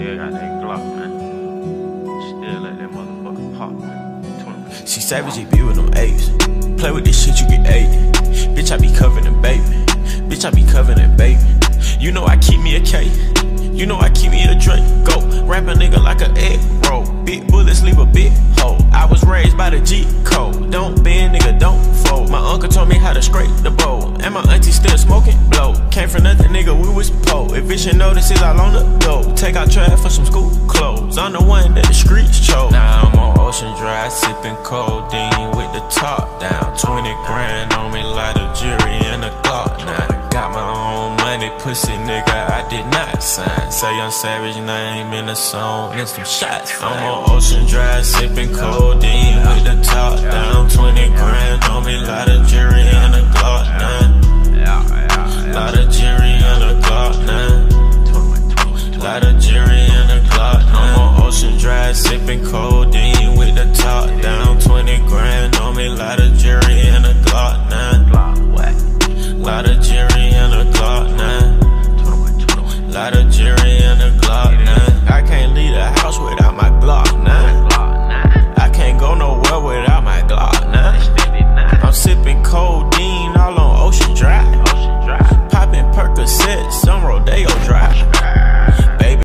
nigga got that Glock, man. Still let that motherfucker pop, man. See, Savage, he be with them apes. Play with this shit, you get ate. Bitch, I be covered in baby. Bitch, I be covered in baby. You know I keep me a K. You know I keep me a Drake. Go, rap a nigga like a egg roll. Big bullets leave a big hole. I was raised by the G code. Don't bend, nigga, don't fold. My uncle told me how to scrape the bowl. And my auntie still smoking blow. Came from nothing, nigga, we was po. If it should know, this is all on the go. Take out trash for some school clothes. I'm the one that the streets chose. Now I'm on Ocean Drive, sipping codeine with the top down. 20 grand on me, light a jury and a Glock. Now got my own money, pussy nigga, I did not sign. Say Young Savage name in the song and some shots. I'm on Ocean Drive, sipping codeine with the top down. 20 grand on me, light a jury and a Glock. Light a jury and a Glock. Light a jury and a Glock. I'm on Ocean Drive, sipping codeine with the top down. 20 grand on me, light a jury and a Glock. Light a jury and a Glock. Light a jury and a Glock. I can't leave the house without my Glock.